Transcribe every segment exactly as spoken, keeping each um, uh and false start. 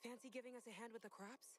Fancy giving us a hand with the crops?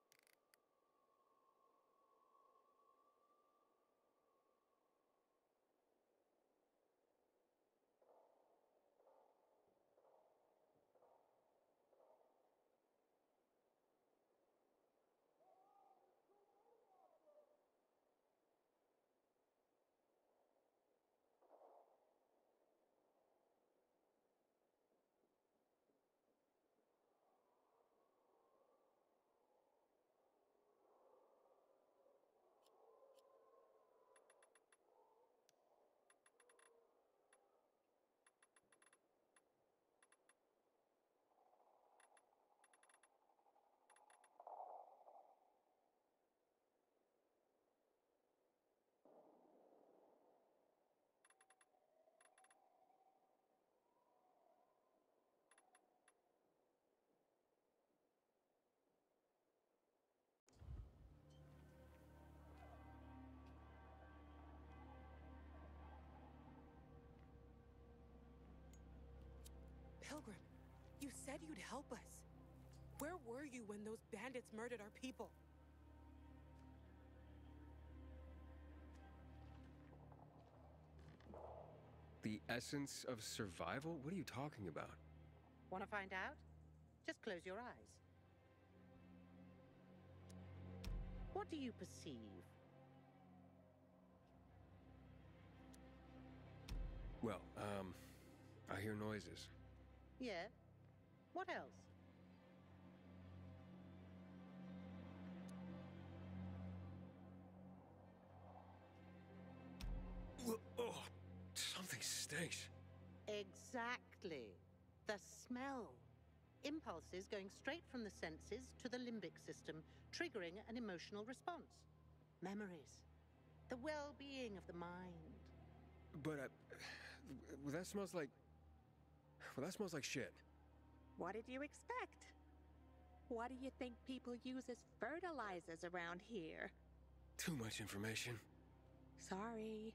Pilgrim, you said you'd help us. Where were you when those bandits murdered our people? The essence of survival? What are you talking about? Want to find out? Just close your eyes. What do you perceive? Well, um, I hear noises. Yeah? What else? Oh, something stinks. Exactly. The smell. Impulses going straight from the senses to the limbic system, triggering an emotional response. Memories. The well-being of the mind. But, uh, well, that smells like... Well, that smells like shit. What did you expect? What do you think people use as fertilizers around here? Too much information. Sorry.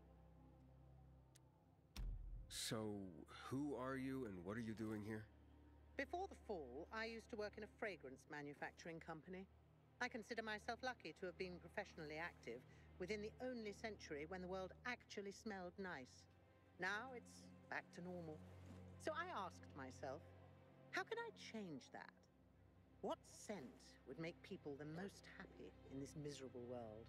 So, who are you and what are you doing here? Before the fall, I used to work in a fragrance manufacturing company. I consider myself lucky to have been professionally active within the only century when the world actually smelled nice. Now it's back to normal. So I asked myself, how can I change that? What scent would make people the most happy in this miserable world?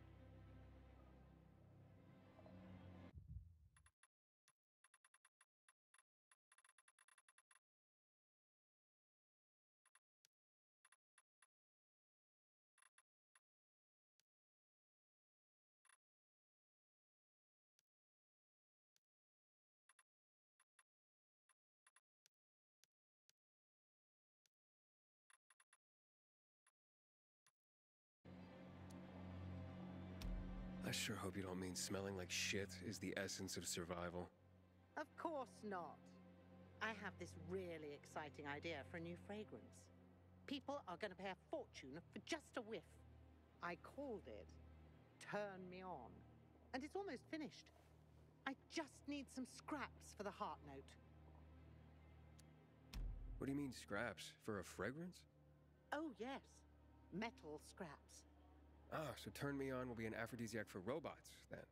I sure hope you don't mean smelling like shit is the essence of survival. Of course not. I have this really exciting idea for a new fragrance. People are going to pay a fortune for just a whiff. I called it Turn Me On, and it's almost finished. I just need some scraps for the heart note. What do you mean scraps? For a fragrance? Oh, yes. Metal scraps. Ah, so Turn Me On will be an aphrodisiac for robots, then.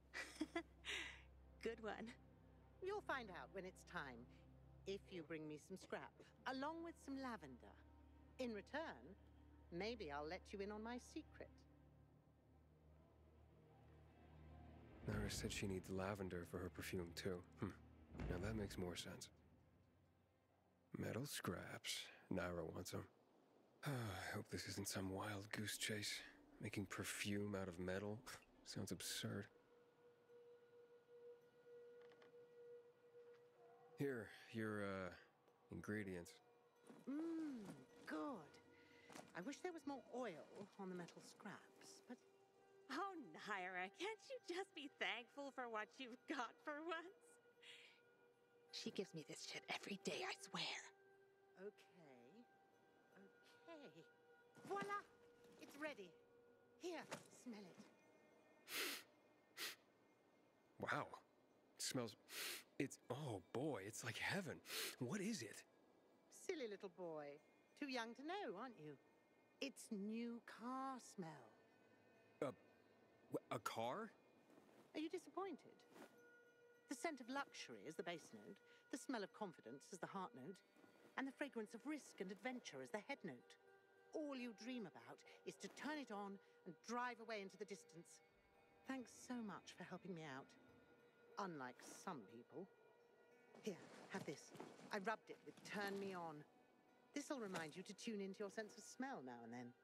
Good one. You'll find out when it's time, if you bring me some scrap, along with some lavender. In return, maybe I'll let you in on my secret. Nara said she needs lavender for her perfume, too. Hmm. Now that makes more sense. Metal scraps. Nara wants them. I hope this isn't some wild goose chase. Making perfume out of metal sounds absurd. Here, your, uh, ingredients. Mmm, good. I wish there was more oil on the metal scraps, but... Oh, Naira, can't you just be thankful for what you've got for once? She gives me this shit every day, I swear. Okay. Okay. Voila! It's ready. Here, smell it. Wow. It smells... It's... Oh, boy, it's like heaven. What is it? Silly little boy. Too young to know, aren't you? It's new car smell. A, a car? Are you disappointed? The scent of luxury is the base note, the smell of confidence is the heart note, and the fragrance of risk and adventure is the head note. All you dream about is to turn it on and drive away into the distance. Thanks so much for helping me out. Unlike some people. Here, have this. I rubbed it with Turn Me On. This'll remind you to tune into your sense of smell now and then.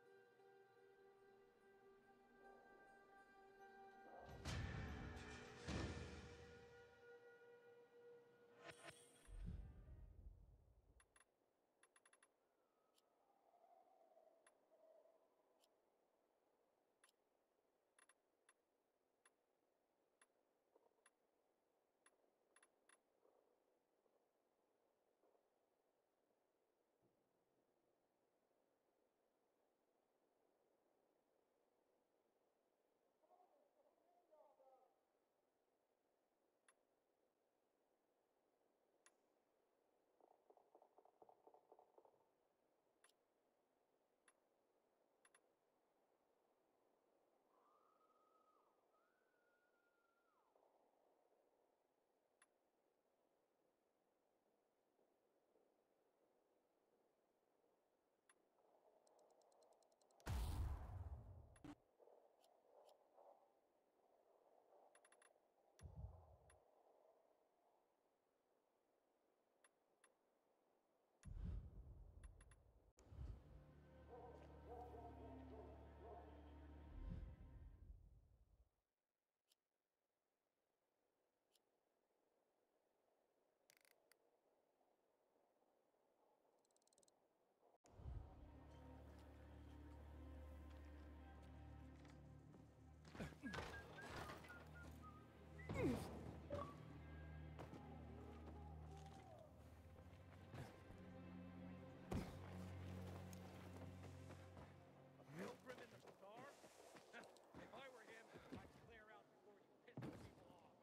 Pilgrim in the star? If I were him, I'd clear out before you piss the people off.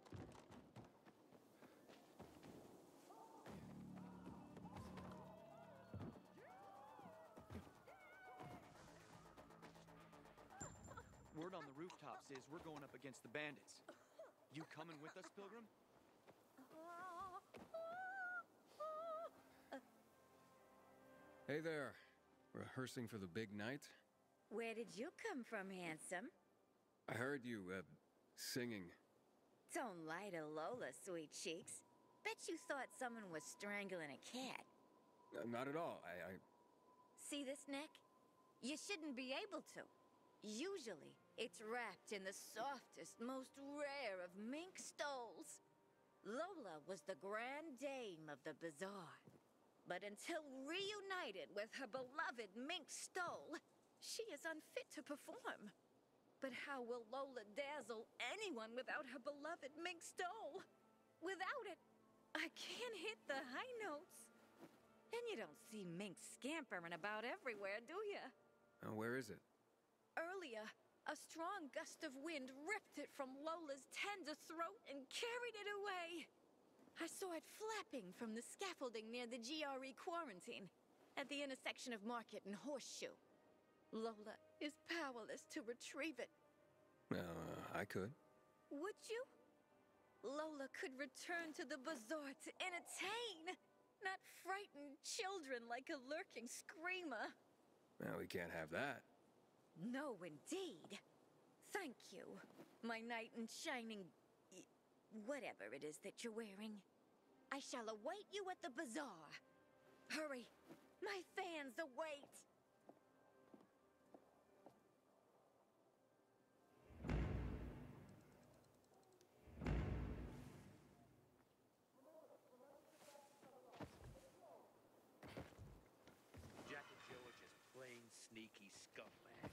Word on the rooftops is we're going up against the bandits. You coming with us, Pilgrim? Hey there. Rehearsing for the big night? Where did you come from, handsome? I heard you, uh, singing. Don't lie to Lola, sweet cheeks. Bet you thought someone was strangling a cat. Uh, not at all. I, I... See this neck? You shouldn't be able to. Usually, it's wrapped in the softest, most rare of mink stoles. Lola was the grand dame of the bazaar. But until reunited with her beloved mink stole, she is unfit to perform. But how will Lola dazzle anyone without her beloved mink stole? Without it, I can't hit the high notes. And you don't see Mink scampering about everywhere, do you? Uh, where is it? Earlier, a strong gust of wind ripped it from Lola's tender throat and carried it away. I saw it flapping from the scaffolding near the G R E quarantine, at the intersection of Market and Horseshoe. Lola is powerless to retrieve it. Uh, I could. Would you? Lola could return to the bazaar to entertain, not frighten children like a lurking screamer. Well, we can't have that. No, indeed. Thank you, my knight in shining... whatever it is that you're wearing. I shall await you at the bazaar. Hurry, my fans await. Jack and Jill are just plain sneaky scumbags.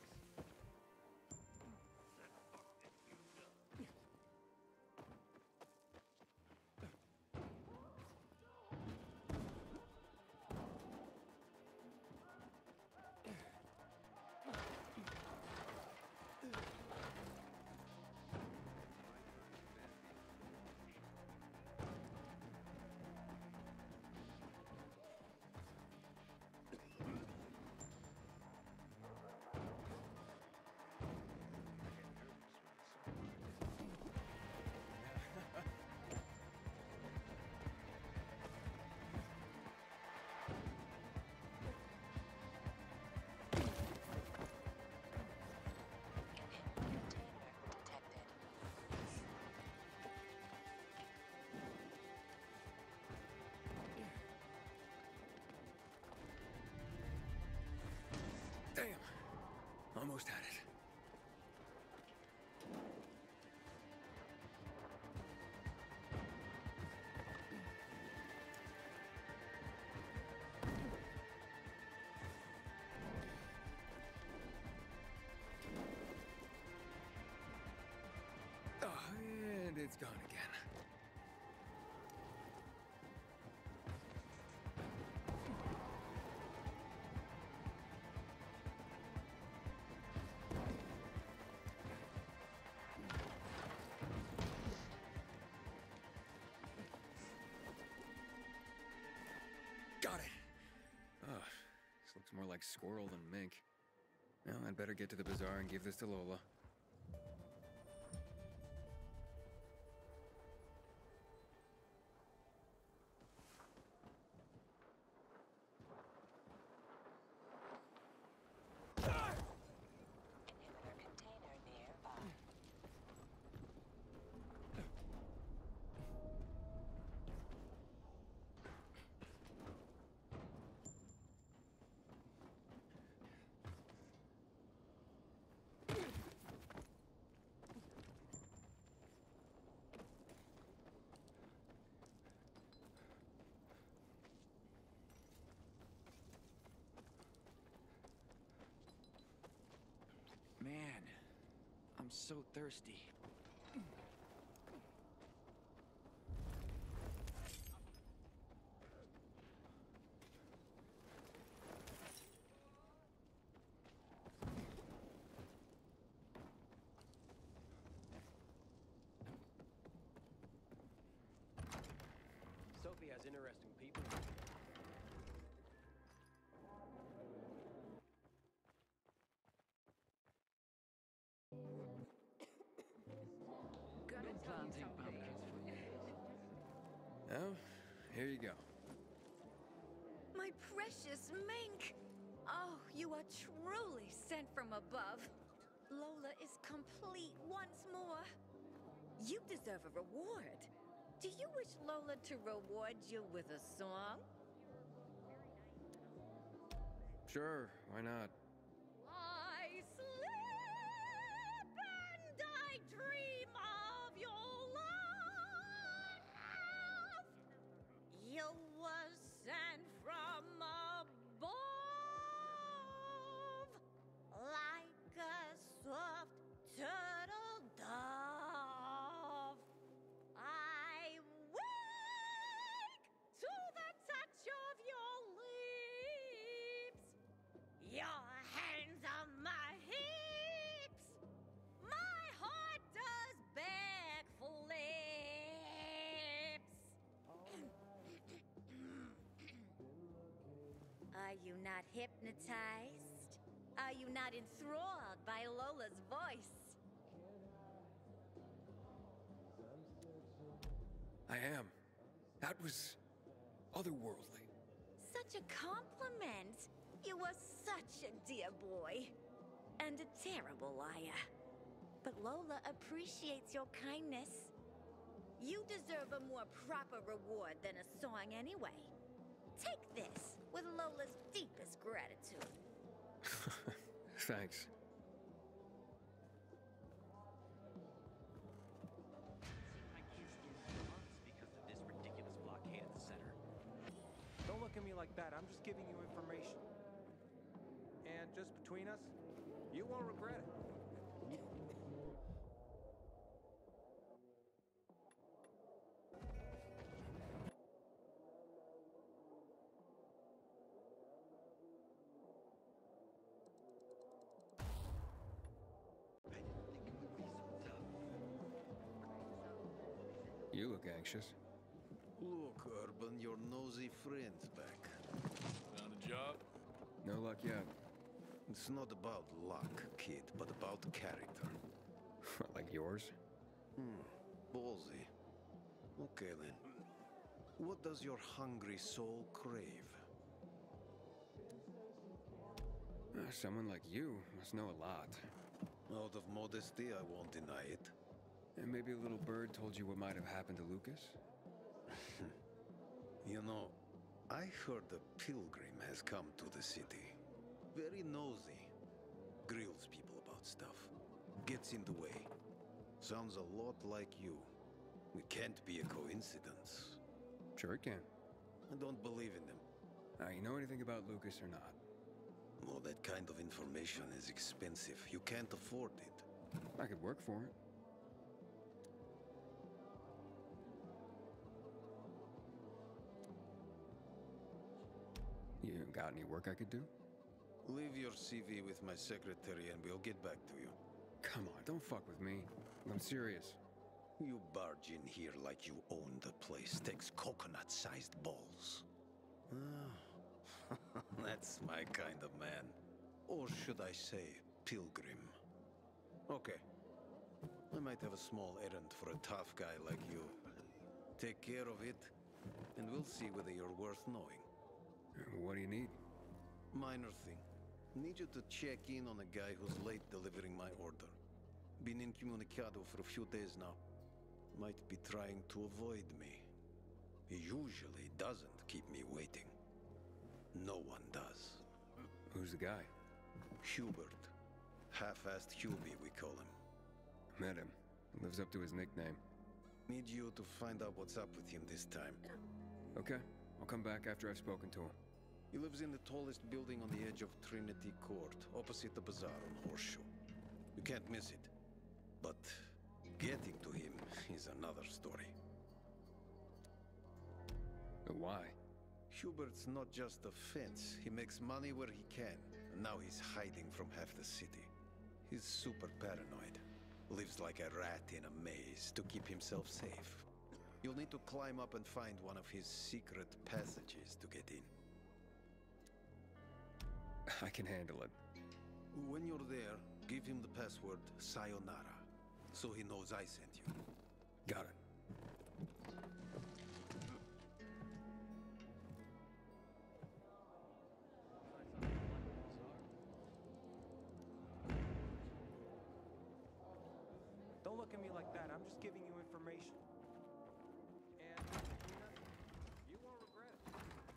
almost had it. Oh, and it's gone again. Got it! Oh, this looks more like squirrel than mink. Well, I'd better get to the bazaar and give this to Lola. Man, I'm so thirsty. Sophie has interesting people. Oh, here you go. My precious Mink! Oh, you are truly sent from above. Lola is complete once more. You deserve a reward. Do you wish Lola to reward you with a song? Sure, why not? I sleep and I dream of your love. You were sent from above, like a soft turtle dove. I wake to the touch of your lips. Your hands on my hips. My heart does beg for lips. Are you not hypnotized? Are you not enthralled by Lola's voice? I am. That was otherworldly. Such a compliment. You are such a dear boy. And a terrible liar. But Lola appreciates your kindness. You deserve a more proper reward than a song anyway. Take this with Lola's deepest gratitude. Thanks. I can't stand months because of this ridiculous blockade at the center. Don't look at me like that. I'm just giving you information. And just between us, you won't regret it. You look anxious. Look, Urban, your nosy friend's back. Found a job? No luck yet. It's not about luck, kid, but about character. Like yours? Hmm, ballsy. Okay then. What does your hungry soul crave? Uh, someone like you must know a lot. Out of modesty, I won't deny it. And maybe a little bird told you what might have happened to Lucas? You know, I heard the Pilgrim has come to the city. Very nosy. Grills people stuff. Gets in the way. Sounds a lot like you. It can't be a coincidence. Sure it can. I don't believe in them. Now, you know anything about Lucas or not? Well, that kind of information is expensive. You can't afford it. I could work for it. You got any work I could do? Leave your C V with my secretary and we'll get back to you. Come on, don't fuck with me. I'm serious. You barge in here like you own the place. Takes coconut-sized balls. Ah, that's my kind of man. Or should I say, Pilgrim. Okay. I might have a small errand for a tough guy like you. Take care of it, and we'll see whether you're worth knowing. What do you need? Minor thing. Need you to check in on a guy who's late delivering my order. Been incommunicado for a few days now. Might be trying to avoid me. He usually doesn't keep me waiting. No one does. Who's the guy? Hubert. Half-assed Hubie, we call him. Met him. Lives up to his nickname. Need you to find out what's up with him this time. Okay. I'll come back after I've spoken to him. He lives in the tallest building on the edge of Trinity Court, opposite the bazaar on Horseshoe. You can't miss it. But getting to him is another story. But why? Hubert's not just a fence. He makes money where he can, and now he's hiding from half the city. He's super paranoid. Lives like a rat in a maze to keep himself safe. You'll need to climb up and find one of his secret passages to get in. I can handle it. When you're there, give him the password Sayonara, so he knows I sent you. Got it. Don't look at me like that. I'm just giving you information. And between us, you won't regret it.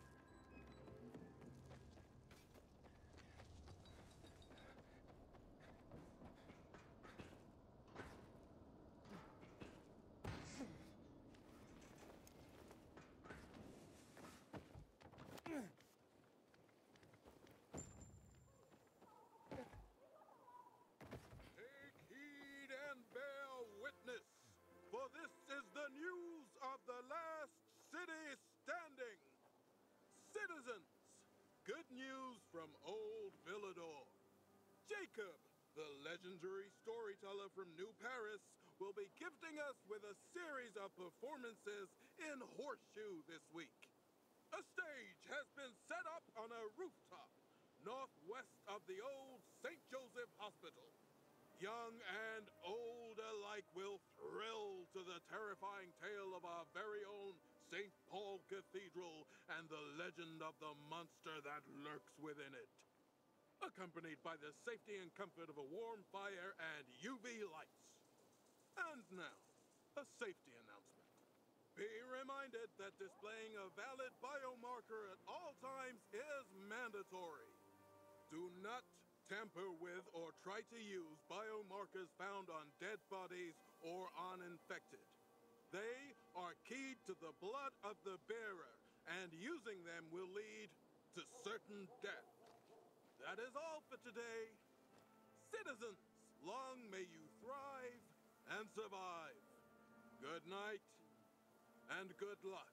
Take heed and bear witness, for this is the news of the last city standing. Citizens, good news from old Villedor. Jacob, the legendary storyteller from New Paris, will be gifting us with a series of performances in Horseshoe this week. A stage has been set up on a rooftop northwest of the old Saint Joseph Hospital. Young and old alike will thrill to the terrifying tale of our very own Saint Paul Cathedral and the legend of the monster that lurks within it. Accompanied by the safety and comfort of a warm fire and U V lights. And now, a safety announcement. Be reminded that displaying a valid biomarker at all times is mandatory. Do not tamper with or try to use biomarkers found on dead bodies or uninfected. They are keyed to the blood of the bearer, and using them will lead to certain death. That is all for today. Citizens, long may you thrive and survive. Good night and good luck.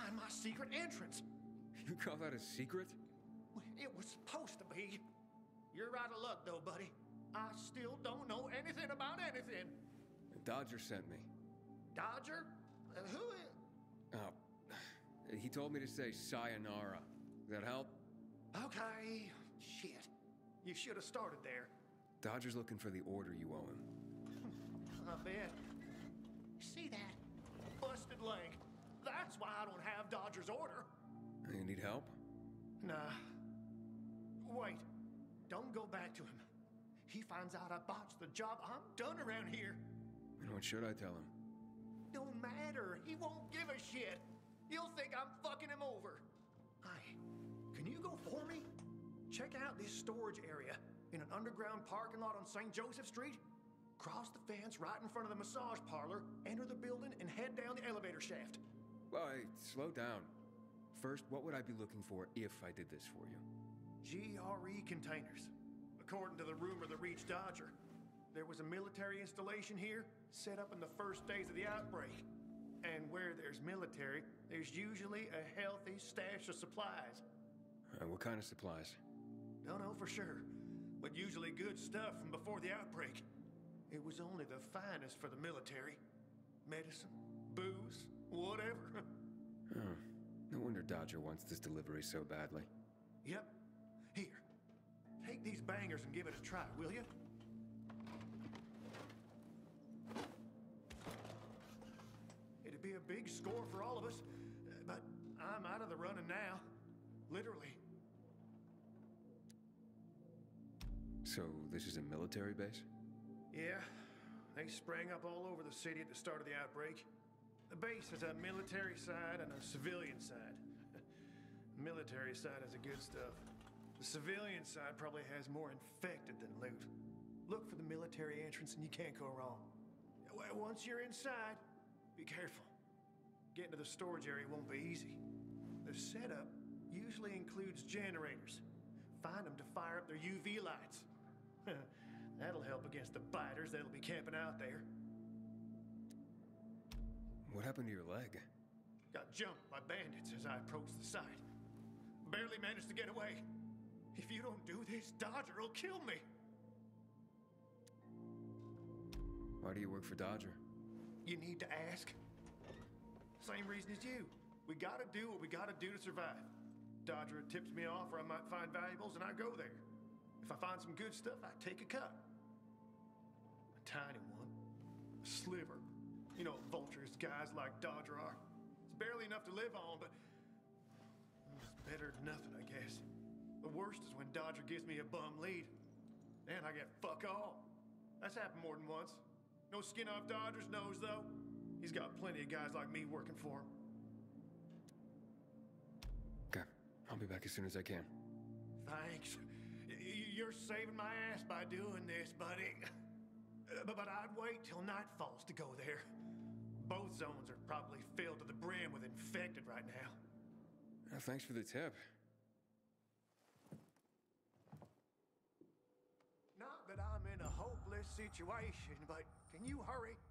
find my secret entrance. You call that a secret? It was supposed to be. You're out of luck, though, buddy. I still don't know anything about anything. Dodger sent me. Dodger? Uh, who is... Oh, he told me to say sayonara. Does that help? Okay. Shit. You should have started there. Dodger's looking for the order you owe him. I bet. See that? Busted leg. That's why I don't have Dodger's order. You need help? Nah. Wait. Don't go back to him. He finds out I botched the job. I'm done around here. And what should I tell him? Don't matter. He won't give a shit. He'll think I'm fucking him over. Hi. Can you go for me? Check out this storage area in an underground parking lot on Saint Joseph Street. Cross the fence right in front of the massage parlor, enter the building, and head down the elevator shaft. Well, hey, slow down. First, what would I be looking for if I did this for you? G R E containers. According to the rumor that reached Dodger, there was a military installation here set up in the first days of the outbreak. And where there's military, there's usually a healthy stash of supplies. Uh, what kind of supplies? Don't know for sure, but usually good stuff from before the outbreak. It was only the finest for the military. Medicine, booze, whatever. Oh, no wonder Dodger wants this delivery so badly. Yep. Here, take these bangers and give it a try, will you? It'd be a big score for all of us, but I'm out of the running now. Literally. So, this is a military base? Yeah, they sprang up all over the city at the start of the outbreak. The base has a military side and a civilian side. Military side has the good stuff. The civilian side probably has more infected than loot. Look for the military entrance and you can't go wrong. Once you're inside, be careful. Getting to the storage area won't be easy. The setup usually includes generators. Find them to fire up their U V lights. That'll help against the biters that'll be camping out there. What happened to your leg? Got jumped by bandits as I approached the site. Barely managed to get away. If you don't do this, Dodger will kill me. Why do you work for Dodger? You need to ask. Same reason as you. We gotta do what we gotta do to survive. Dodger tips me off where I might find valuables and I go there. If I find some good stuff, I take a cut. A tiny one. A sliver. You know, vultures guys like Dodger are. It's barely enough to live on, but it's better than nothing, I guess. The worst is when Dodger gives me a bum lead. Then I get fuck all. That's happened more than once. No skin off Dodger's nose, though. He's got plenty of guys like me working for him. Okay, I'll be back as soon as I can. Thanks. You're saving my ass by doing this, buddy. But I'd wait till night falls to go there. Both zones are probably filled to the brim with infected right now. Well, thanks for the tip. Not that I'm in a hopeless situation, but can you hurry?